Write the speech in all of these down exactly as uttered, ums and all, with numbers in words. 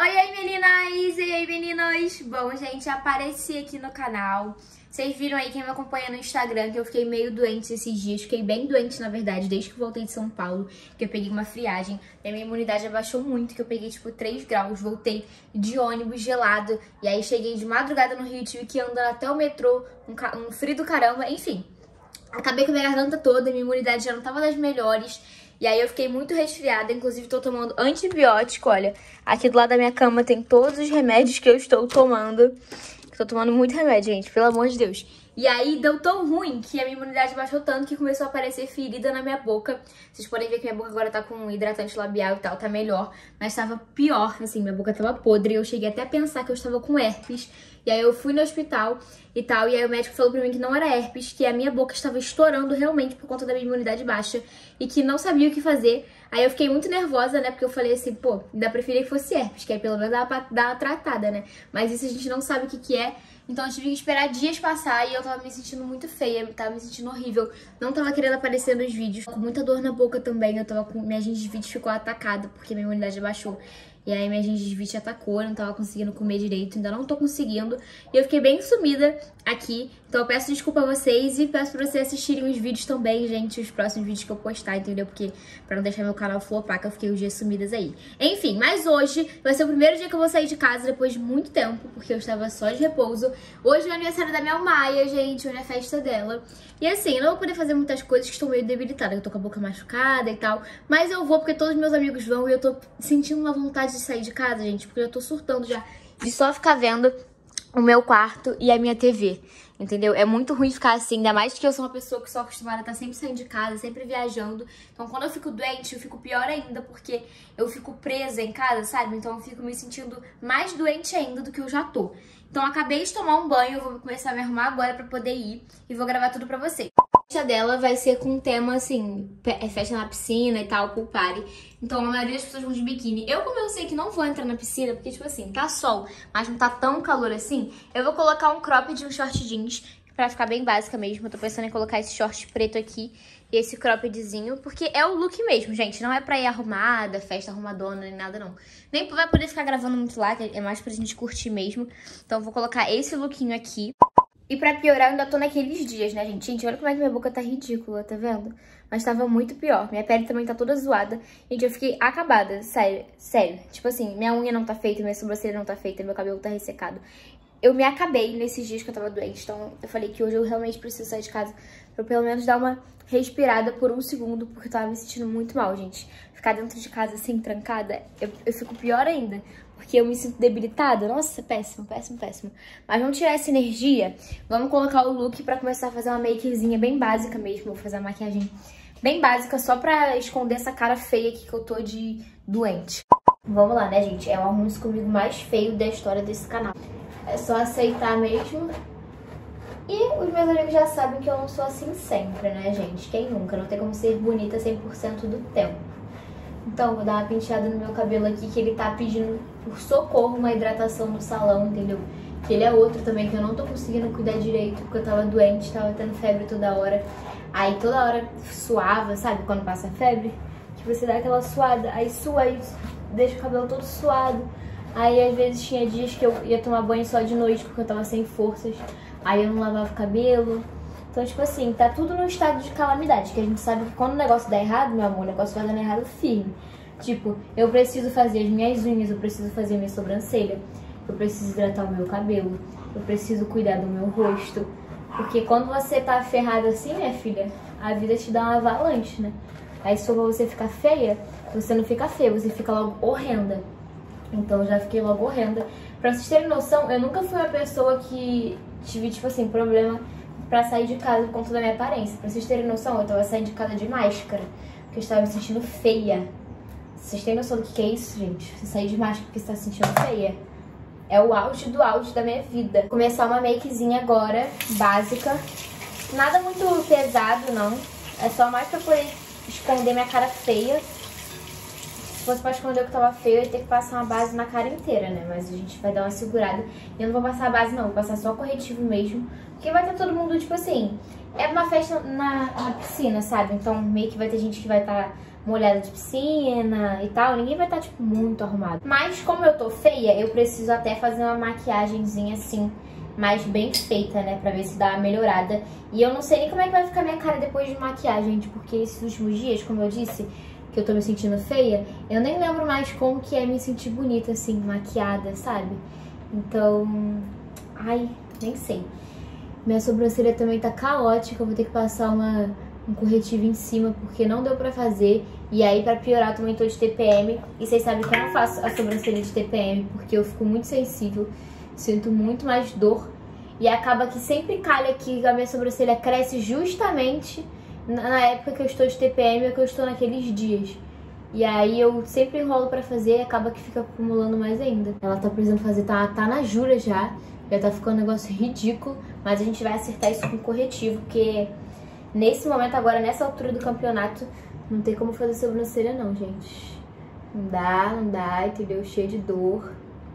Oi, oi meninas! E aí meninos! Bom, gente, apareci aqui no canal. Vocês viram aí, quem me acompanha no Instagram, que eu fiquei meio doente esses dias. Fiquei bem doente, na verdade, desde que voltei de São Paulo, que eu peguei uma friagem. E a minha imunidade abaixou muito, que eu peguei tipo três graus. Voltei de ônibus gelado. E aí cheguei de madrugada no Rio, tive que andar até o metrô, um, ca... um frio do caramba, enfim. Acabei com a minha garganta toda, minha imunidade já não tava das melhores. E aí eu fiquei muito resfriada, inclusive tô tomando antibiótico, olha. Aqui do lado da minha cama tem todos os remédios que eu estou tomando. Tô tomando muito remédio, gente, pelo amor de Deus. E aí deu tão ruim que a minha imunidade baixou tanto que começou a aparecer ferida na minha boca. Vocês podem ver que minha boca agora tá com hidratante labial e tal, tá melhor. Mas tava pior, assim, minha boca tava podre. Eu cheguei até a pensar que eu estava com herpes. E aí eu fui no hospital e tal, e aí o médico falou pra mim que não era herpes, que a minha boca estava estourando realmente por conta da minha imunidade baixa e que não sabia o que fazer. Aí eu fiquei muito nervosa, né, porque eu falei assim, pô, ainda preferia que fosse herpes, que aí pelo menos dava pra dar uma tratada, né. Mas isso a gente não sabe o que que é, então eu tive que esperar dias passar e eu tava me sentindo muito feia, tava me sentindo horrível. Não tava querendo aparecer nos vídeos, com muita dor na boca também, eu tava com... minha gengivite ficou atacada porque minha imunidade baixou. E aí minha gengivite atacou, eu não tava conseguindo comer direito, ainda não tô conseguindo. E eu fiquei bem sumida aqui, então eu peço desculpa a vocês e peço pra vocês assistirem os vídeos também, gente, os próximos vídeos que eu postar, entendeu? Porque pra não deixar meu canal flopar, que eu fiquei uns dias sumidas aí. Enfim, mas hoje vai ser o primeiro dia que eu vou sair de casa depois de muito tempo, porque eu estava só de repouso. Hoje é o aniversário da Mel Maia, gente, hoje é a festa dela. E assim, eu não vou poder fazer muitas coisas que estou meio debilitada, eu tô com a boca machucada e tal, mas eu vou porque todos meus amigos vão e eu tô sentindo uma vontade de sair de casa, gente, porque eu tô surtando já de só ficar vendo o meu quarto e a minha T V, entendeu? É muito ruim ficar assim, ainda mais que eu sou uma pessoa que sou acostumada a estar sempre saindo de casa, sempre viajando. Então quando eu fico doente, eu fico pior ainda, porque eu fico presa em casa, sabe? Então eu fico me sentindo mais doente ainda do que eu já tô. Então eu acabei de tomar um banho, eu vou começar a me arrumar agora pra poder ir e vou gravar tudo pra vocês. A festa dela vai ser com um tema assim, é festa na piscina e tal, pool party. Então a maioria das pessoas vão de biquíni. Eu, como eu sei que não vou entrar na piscina, porque tipo assim, tá sol, mas não tá tão calor assim, eu vou colocar um cropped e um short jeans, pra ficar bem básica mesmo. Eu tô pensando em colocar esse short preto aqui e esse croppedzinho, porque é o look mesmo, gente. Não é pra ir arrumada, festa arrumadona, nem nada não. Nem vai poder ficar gravando muito lá, que é mais pra gente curtir mesmo. Então eu vou colocar esse lookinho aqui. E pra piorar, eu ainda tô naqueles dias, né, gente? Gente, olha como é que minha boca tá ridícula, tá vendo? Mas tava muito pior. Minha pele também tá toda zoada. Gente, eu fiquei acabada, sério, sério. Tipo assim, minha unha não tá feita, minha sobrancelha não tá feita, meu cabelo tá ressecado. Eu me acabei nesses dias que eu tava doente, então eu falei que hoje eu realmente preciso sair de casa pra eu pelo menos dar uma respirada por um segundo, porque eu tava me sentindo muito mal, gente. Ficar dentro de casa assim, trancada, eu, eu fico pior ainda, porque eu me sinto debilitada. Nossa, péssimo, péssimo, péssimo. Mas vamos tirar essa energia, vamos colocar o look pra começar a fazer uma makezinha bem básica mesmo. Vou fazer uma maquiagem bem básica, só pra esconder essa cara feia aqui que eu tô de doente. Vamos lá, né, gente? É o arrume-se comigo mais feio da história desse canal. É só aceitar mesmo. E os meus amigos já sabem que eu não sou assim sempre, né, gente? Quem nunca? Não tem como ser bonita cem por cento do tempo. Então, vou dar uma penteada no meu cabelo aqui, que ele tá pedindo por socorro uma hidratação no salão, entendeu? Que ele é outro também, que eu não tô conseguindo cuidar direito, porque eu tava doente, tava tendo febre toda hora. Aí toda hora suava, sabe? Quando passa febre, que você dá aquela suada, aí sua, aí deixa o cabelo todo suado. Aí às vezes tinha dias que eu ia tomar banho só de noite, porque eu tava sem forças. Aí eu não lavava o cabelo. Então, tipo assim, tá tudo no estado de calamidade, que a gente sabe que quando o negócio dá errado, meu amor, o negócio vai dando errado firme. Tipo, eu preciso fazer as minhas unhas, eu preciso fazer a minha sobrancelha, eu preciso hidratar o meu cabelo, eu preciso cuidar do meu rosto. Porque quando você tá ferrada assim, minha filha, a vida te dá uma avalanche, né? Aí se for pra você ficar feia, você não fica feia, você fica logo horrenda. Então eu já fiquei logo horrenda. Pra vocês terem noção, eu nunca fui uma pessoa que tive, tipo assim, problema pra sair de casa por conta da minha aparência. Pra vocês terem noção, eu tava saindo de casa de máscara, porque eu estava me sentindo feia. Vocês têm noção do que é isso, gente? Você sair de máscara porque você tá se sentindo feia? É o auge do auge da minha vida. Vou começar uma makezinha agora, básica. Nada muito pesado, não. É só mais pra poder esconder minha cara feia. Se fosse pra esconder o que tava feio, eu ia ter que passar uma base na cara inteira, né? Mas a gente vai dar uma segurada. Eu não vou passar a base, não. Vou passar só corretivo mesmo. Porque vai ter todo mundo, tipo assim... É uma festa na, na piscina, sabe? Então meio que vai ter gente que vai estar molhada de piscina e tal, ninguém vai estar, tipo, muito arrumado. Mas como eu tô feia, eu preciso até fazer uma maquiagemzinha assim, mais bem feita, né, pra ver se dá uma melhorada. E eu não sei nem como é que vai ficar minha cara depois de maquiagem, gente, porque esses últimos dias, como eu disse, que eu tô me sentindo feia, eu nem lembro mais como que é me sentir bonita, assim, maquiada, sabe? Então, ai, nem sei. Minha sobrancelha também tá caótica, eu vou ter que passar uma, um corretivo em cima, porque não deu pra fazer. E aí, pra piorar, eu também tô de T P M. E vocês sabem que eu não faço a sobrancelha de T P M, porque eu fico muito sensível, sinto muito mais dor. E acaba que sempre calha que a minha sobrancelha cresce justamente na época que eu estou de T P M, ou que eu estou naqueles dias. E aí eu sempre enrolo pra fazer e acaba que fica acumulando mais ainda. Ela tá precisando fazer, tá, tá na jura já. Já tá ficando um negócio ridículo. Mas a gente vai acertar isso com corretivo, porque nesse momento agora, nessa altura do campeonato, não tem como fazer sobrancelha não, gente. Não dá, não dá, entendeu? Cheio de dor.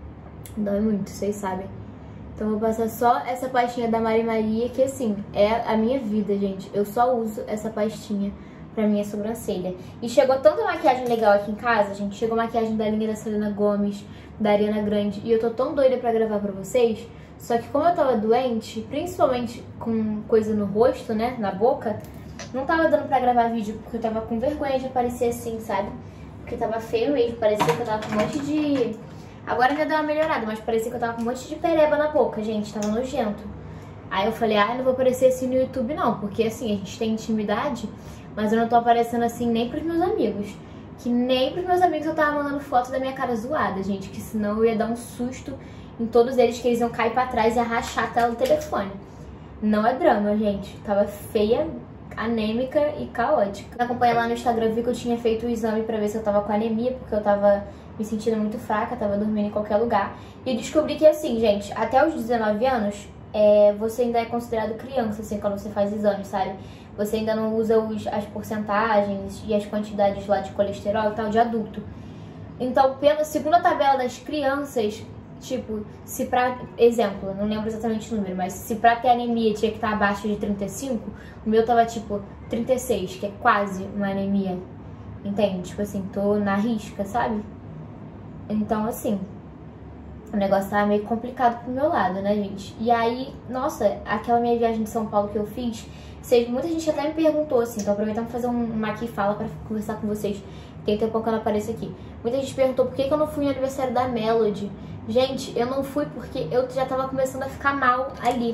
Dói muito, vocês sabem. Então eu vou passar só essa pastinha da Mari Maria, que assim, é a minha vida, gente. Eu só uso essa pastinha pra minha sobrancelha. E chegou tanta maquiagem legal aqui em casa, gente. Chegou maquiagem da linha da Selena Gomez, da Ariana Grande. E eu tô tão doida pra gravar pra vocês. Só que como eu tava doente, principalmente com coisa no rosto, né, na boca, não tava dando pra gravar vídeo, porque eu tava com vergonha de aparecer assim, sabe? Porque tava feio mesmo, parecia que eu tava com um monte de... Agora já deu uma melhorada, mas parecia que eu tava com um monte de pereba na boca, gente, tava nojento. Aí eu falei, ah, eu não vou aparecer assim no YouTube não, porque assim, a gente tem intimidade, mas eu não tô aparecendo assim nem pros meus amigos. Que nem pros meus amigos eu tava mandando foto da minha cara zoada, gente, que senão eu ia dar um susto em todos eles, que eles iam cair pra trás e arrachar a tela do telefone. Não é drama, gente, tava feia, anêmica e caótica. Me acompanha lá no Instagram, vi que eu tinha feito o exame pra ver se eu tava com anemia, porque eu tava me sentindo muito fraca, tava dormindo em qualquer lugar. E eu descobri que assim, gente, até os dezenove anos, é, você ainda é considerado criança, assim, quando você faz exame, sabe? Você ainda não usa os, as porcentagens e as quantidades lá de colesterol e tal, de adulto. Então, pela segunda tabela das crianças, tipo, se pra, exemplo, não lembro exatamente o número, mas se pra ter anemia tinha que estar abaixo de trinta e cinco, o meu tava tipo trinta e seis, que é quase uma anemia, entende? Tipo assim, tô na risca, sabe? Então, assim, o negócio tava meio complicado pro meu lado, né, gente? E aí, nossa, aquela minha viagem de São Paulo que eu fiz, vocês, muita gente até me perguntou, assim, então aproveitando pra fazer uma aqui fala pra conversar com vocês. Tem tempo que eu não apareço aqui. Muita gente perguntou por que que eu não fui no aniversário da Melody. Gente, eu não fui porque eu já tava começando a ficar mal ali.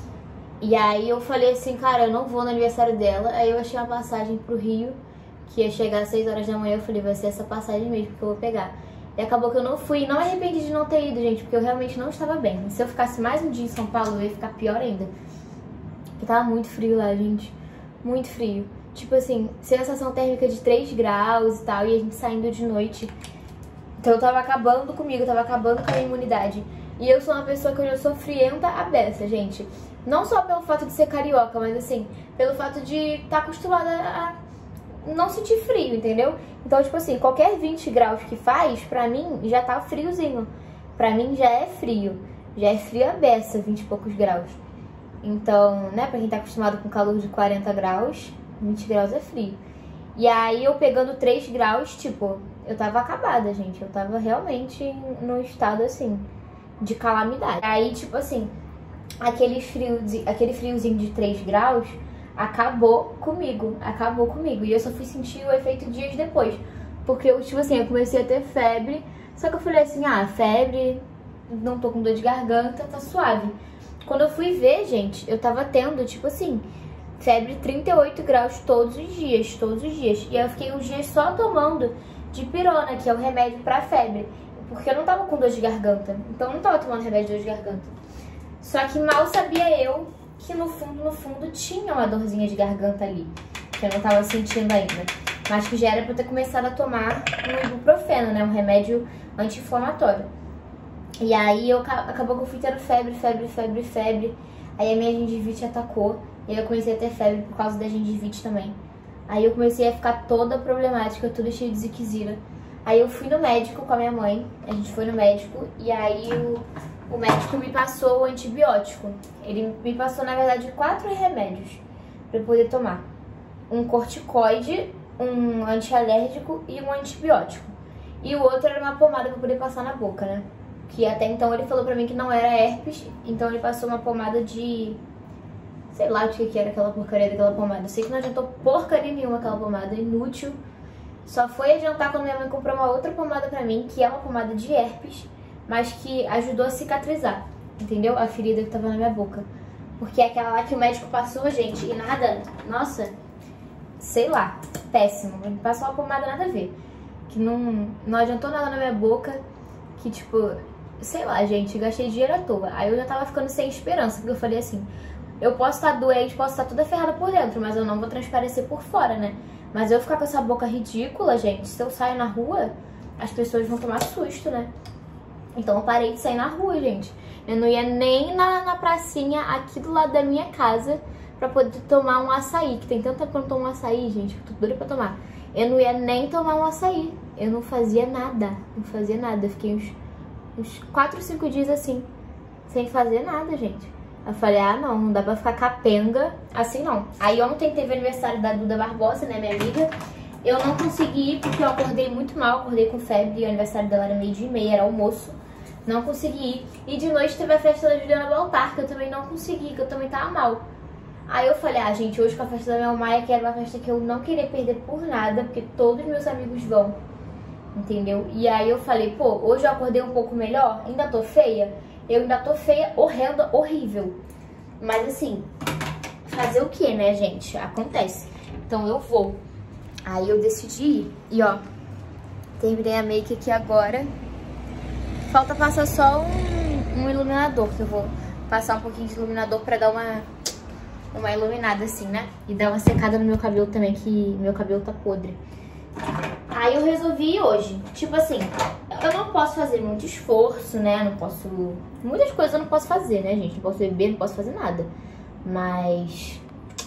E aí eu falei assim, cara, eu não vou no aniversário dela. Aí eu achei uma passagem pro Rio, que ia chegar às seis horas da manhã. Eu falei, vai ser essa passagem mesmo que eu vou pegar. E acabou que eu não fui. Não me arrependi de não ter ido, gente, porque eu realmente não estava bem. E se eu ficasse mais um dia em São Paulo, eu ia ficar pior ainda. Porque tava muito frio lá, gente. Muito frio. Tipo assim, sensação térmica de três graus e tal, e a gente saindo de noite. Então eu tava acabando comigo, eu tava acabando com a minha imunidade. E eu sou uma pessoa que eu já sou frienta à beça, gente. Não só pelo fato de ser carioca, mas assim, pelo fato de estar acostumada a não sentir frio, entendeu? Então, tipo assim, qualquer vinte graus que faz, pra mim, já tá friozinho. Pra mim já é frio. Já é frio à beça, vinte e poucos graus. Então, né, pra quem tá acostumado com calor de quarenta graus, vinte graus é frio. E aí eu pegando três graus, tipo, eu tava acabada, gente. Eu tava realmente num estado, assim, de calamidade. Aí, tipo assim, aquele, frio, aquele friozinho de três graus acabou comigo. Acabou comigo. E eu só fui sentir o efeito dias depois. Porque eu, tipo assim, eu comecei a ter febre. Só que eu falei assim, ah, febre, não tô com dor de garganta, tá suave. Quando eu fui ver, gente, eu tava tendo, tipo assim, febre trinta e oito graus todos os dias, todos os dias. E aí eu fiquei uns dias só tomando dipirona, que é o remédio pra febre. Porque eu não tava com dor de garganta. Então eu não tava tomando remédio de dor de garganta. Só que mal sabia eu que no fundo, no fundo, tinha uma dorzinha de garganta ali. Que eu não tava sentindo ainda. Mas que já era pra eu ter começado a tomar um ibuprofeno, né? Um remédio anti-inflamatório. E aí eu, acabou que eu fui tendo febre, febre, febre, febre. Aí a minha gengivite atacou. E aí eu comecei a ter febre por causa da gengivite também. Aí eu comecei a ficar toda problemática, toda cheia de ziquezira. Aí eu fui no médico com a minha mãe. A gente foi no médico. E aí o, o médico me passou o antibiótico. Ele me passou, na verdade, quatro remédios pra eu poder tomar. Um corticoide, um antialérgico e um antibiótico. E o outro era uma pomada pra poder passar na boca, né? Que até então ele falou pra mim que não era herpes, então ele passou uma pomada de... sei lá o que que era aquela porcaria daquela pomada. Eu sei que não adiantou porcaria nenhuma aquela pomada, inútil. Só foi adiantar quando minha mãe comprou uma outra pomada pra mim, que é uma pomada de herpes, mas que ajudou a cicatrizar, entendeu? A ferida que tava na minha boca. Porque é aquela lá que o médico passou, gente, e nada... Nossa, sei lá, péssimo. Ele passou uma pomada nada a ver. Que não, não adiantou nada na minha boca, que tipo... sei lá, gente, gastei dinheiro à toa. Aí eu já tava ficando sem esperança, porque eu falei assim... eu posso estar doente, posso estar toda ferrada por dentro, mas eu não vou transparecer por fora, né? Mas eu ficar com essa boca ridícula, gente, se eu saio na rua, as pessoas vão tomar susto, né? Então eu parei de sair na rua, gente. Eu não ia nem na, na pracinha aqui do lado da minha casa pra poder tomar um açaí, que tem tanto tempo que eu não tomo um açaí, gente, que eu tô doida pra tomar. Eu não ia nem tomar um açaí. Eu não fazia nada, não fazia nada. Eu fiquei uns, uns quatro, cinco dias assim, sem fazer nada, gente. Eu falei, ah, não, não dá pra ficar capenga assim, não. Aí ontem teve aniversário da Duda Barbosa, né, minha amiga. Eu não consegui ir porque eu acordei muito mal, acordei com febre. E o aniversário dela era meio-dia e meia, era almoço. Não consegui ir. E de noite teve a festa da Juliana Baltar, que eu também não consegui, que eu também tava mal. Aí eu falei, ah, gente, hoje com a festa da Mel Maia, que era uma festa que eu não queria perder por nada, porque todos meus amigos vão, entendeu? E aí eu falei, pô, hoje eu acordei um pouco melhor, ainda tô feia? Eu ainda tô feia, horrenda, horrível. Mas assim, fazer o que, né, gente? Acontece. Então eu vou. Aí eu decidi ir. E ó, terminei a make aqui agora. Falta passar só um, um iluminador, que eu vou passar um pouquinho de iluminador pra dar uma, uma iluminada assim, né? E dar uma secada no meu cabelo também, que meu cabelo tá podre. Aí eu resolvi ir hoje. Tipo assim, eu não posso fazer muito esforço, né? Não posso... muitas coisas eu não posso fazer, né, gente? Não posso beber, não posso fazer nada. Mas...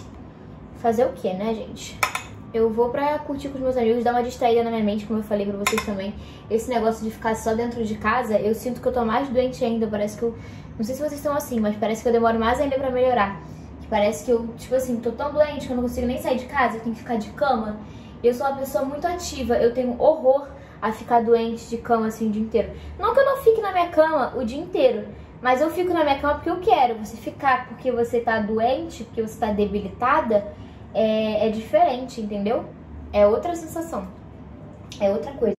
fazer o que, né, gente? Eu vou pra curtir com os meus amigos, dar uma distraída na minha mente, como eu falei pra vocês também. Esse negócio de ficar só dentro de casa, eu sinto que eu tô mais doente ainda. Parece que eu... não sei se vocês estão assim, mas parece que eu demoro mais ainda pra melhorar. Que parece que eu, tipo assim, tô tão doente que eu não consigo nem sair de casa, eu tenho que ficar de cama. Eu sou uma pessoa muito ativa, eu tenho horror a ficar doente de cama assim o dia inteiro. Não que eu não fique na minha cama o dia inteiro, mas eu fico na minha cama porque eu quero. Você ficar porque você tá doente, porque você tá debilitada, é, é diferente, entendeu? É outra sensação, é outra coisa.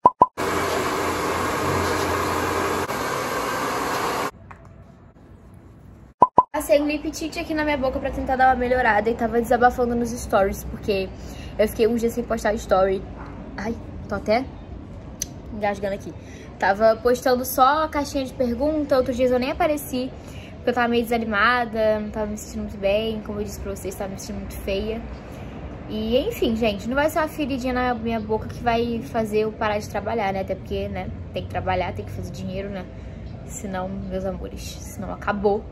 Passei um lip tint aqui na minha boca pra tentar dar uma melhorada e tava desabafando nos stories, porque eu fiquei uns dias sem postar story. Ai, tô até engasgando aqui. Tava postando só a caixinha de pergunta, outros dias eu nem apareci, porque eu tava meio desanimada, não tava me sentindo muito bem, como eu disse pra vocês, tava me sentindo muito feia. E enfim, gente, não vai ser uma feridinha na minha boca que vai fazer eu parar de trabalhar, né? Até porque, né, tem que trabalhar, tem que fazer dinheiro, né? Senão, meus amores, senão acabou.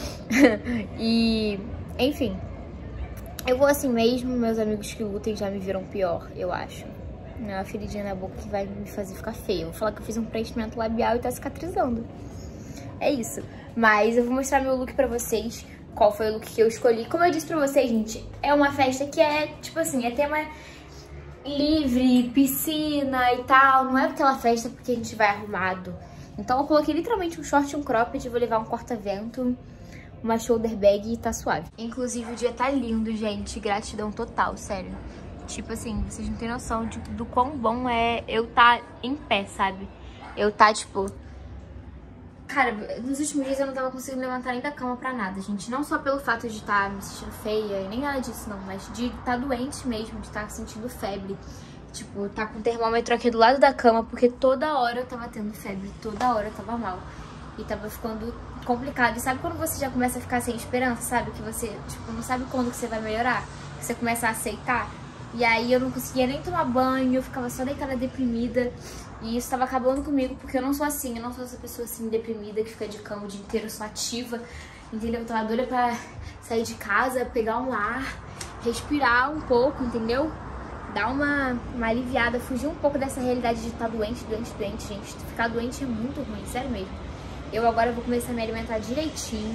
E, enfim, eu vou assim mesmo, meus amigos que lutem já me viram pior, eu acho. Não é uma feridinha na boca que vai me fazer ficar feia. Eu vou falar que eu fiz um preenchimento labial e tá cicatrizando. É isso. Mas eu vou mostrar meu look pra vocês, qual foi o look que eu escolhi. Como eu disse pra vocês, gente, é uma festa que é, tipo assim, é tema livre, piscina e tal. Não é aquela festa porque a gente vai arrumado. Então eu coloquei literalmente um short e um cropped, vou levar um corta-vento, uma shoulder bag e tá suave. Inclusive o dia tá lindo, gente, gratidão total, sério. Tipo assim, vocês não têm noção de, do quão bom é eu tá em pé, sabe? Eu tá, tipo... Cara, nos últimos dias eu não tava conseguindo levantar nem da cama pra nada, gente. Não só pelo fato de estar tá me sentindo feia e nem nada disso, não. Mas de estar tá doente mesmo, de estar tá sentindo febre. Tipo, tá com o termômetro aqui do lado da cama, porque toda hora eu tava tendo febre, toda hora eu tava mal. E tava ficando complicado. E sabe quando você já começa a ficar sem esperança, sabe? Que você, tipo, não sabe quando que você vai melhorar? Que você começa a aceitar. E aí eu não conseguia nem tomar banho, eu ficava só deitada deprimida. E isso tava acabando comigo, porque eu não sou assim, eu não sou essa pessoa assim deprimida que fica de cama o dia inteiro, eu sou ativa, entendeu? Eu tava doida pra sair de casa, pegar um ar, respirar um pouco, entendeu? Dar uma, uma aliviada, fugir um pouco dessa realidade de estar doente, doente, doente, gente. Ficar doente é muito ruim, sério mesmo. Eu agora vou começar a me alimentar direitinho, vou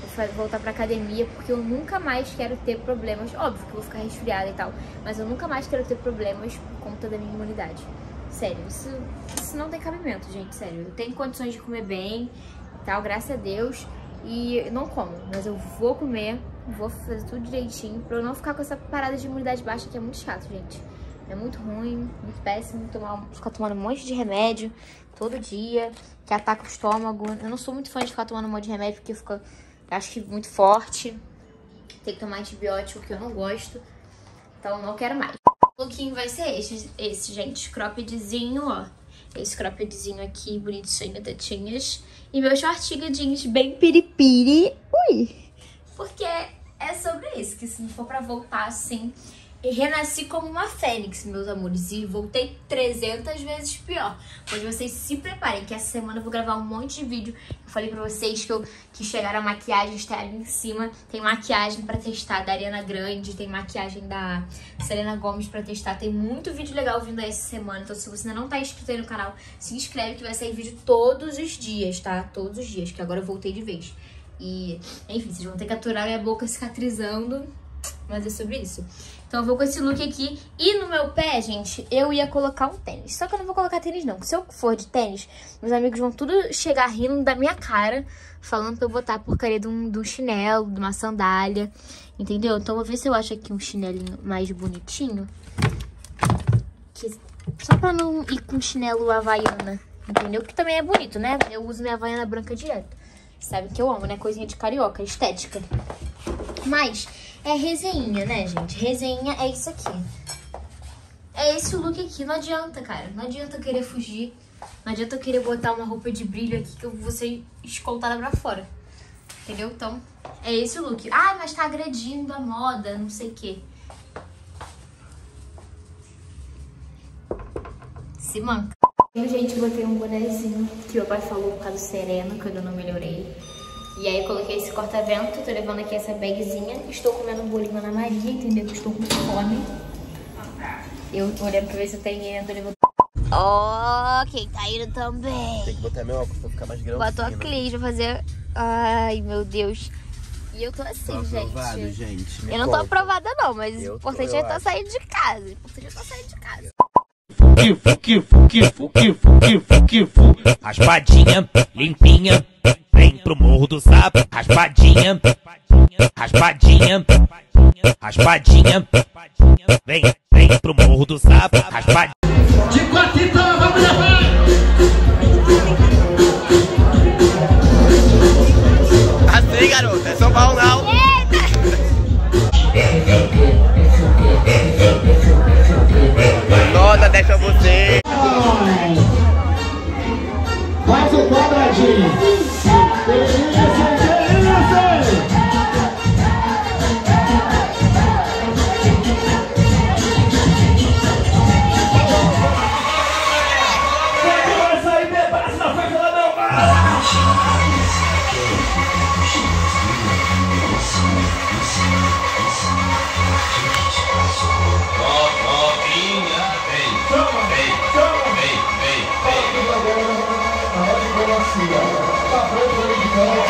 voltar pra academia, porque eu nunca mais quero ter problemas. Óbvio que eu vou ficar resfriada e tal, mas eu nunca mais quero ter problemas por conta da minha imunidade. Sério, isso, isso não tem cabimento, gente, sério. Eu tenho condições de comer bem e tal, graças a Deus, e não como, mas eu vou comer, vou fazer tudo direitinho pra eu não ficar com essa parada de imunidade baixa, que é muito chato, gente. É muito ruim, muito péssimo tomar, ficar tomando um monte de remédio todo dia, que ataca o estômago. Eu não sou muito fã de ficar tomando um monte de remédio, porque fica, acho que, muito forte. Tem que tomar antibiótico, que eu não gosto. Então, não quero mais. O lookinho vai ser esse, esse, gente. Croppedzinho, ó. Esse croppedzinho aqui, bonitinho, tetinhas. E meu shortinho jeans bem piripiri. Ui! Porque é sobre isso, que se não for pra voltar assim... E renasci como uma fênix, meus amores, e voltei trezentas vezes pior. Pois vocês se preparem, que essa semana eu vou gravar um monte de vídeo. Eu falei pra vocês que, eu, que chegaram a maquiagem, está ali em cima. Tem maquiagem pra testar da Ariana Grande, tem maquiagem da Selena Gomez pra testar. Tem muito vídeo legal vindo aí essa semana. Então se você ainda não tá inscrito aí no canal, se inscreve que vai sair vídeo todos os dias, tá? Todos os dias, que agora eu voltei de vez. E, enfim, vocês vão ter que aturar minha boca cicatrizando, mas é sobre isso. Então eu vou com esse look aqui. E no meu pé, gente, eu ia colocar um tênis. Só que eu não vou colocar tênis, não. Porque se eu for de tênis, meus amigos vão tudo chegar rindo da minha cara, falando pra eu botar a porcaria de um, de um chinelo, de uma sandália. Entendeu? Então eu vou ver se eu acho aqui um chinelinho mais bonitinho. Que, só pra não ir com chinelo havaiana. Entendeu? Que também é bonito, né? Eu uso minha havaiana branca direto. Sabe que eu amo, né? Coisinha de carioca, estética. Mas... é resenha, né, gente? Resenha é isso aqui. É esse o look aqui. Não adianta, cara. Não adianta eu querer fugir. Não adianta eu querer botar uma roupa de brilho aqui que eu vou ser escoltada pra fora. Entendeu? Então, é esse o look. Ah, mas tá agredindo a moda, não sei o quê. Se manca. Eu, gente, botei um bonezinho que meu pai falou por causa do sereno, quando eu não melhorei. E aí eu coloquei esse corta-vento, tô levando aqui essa bagzinha. Estou comendo um bolinho Ana Maria, entendeu? Que estou com fome. Eu olhando pra ver se eu tenho indo, levando... Ó, oh, quem tá indo também. Tem que botar meu óculos pra ficar mais grande. Botou a Clis pra fazer... Ai, meu Deus. E eu tô assim, tô gente. Aprovado, gente. Me eu não tô conta. aprovada não, mas o importante tô, é estar acho. saindo de casa. O importante é estar saindo de casa. Fuki, fuki, fuki, fuki, fuki, fuki, fuki. Raspadinha, limpinha, vem pro morro do sapo. Raspadinha, raspadinha, raspadinha, vem, vem pro morro do sapo. Raspadinha. De quatro então, vamos levar! Assim, garota, é São Paulo não. Nota, deixa você. Faz o quadradinho. Vai sair pedaço na frente da não. Tá pronto,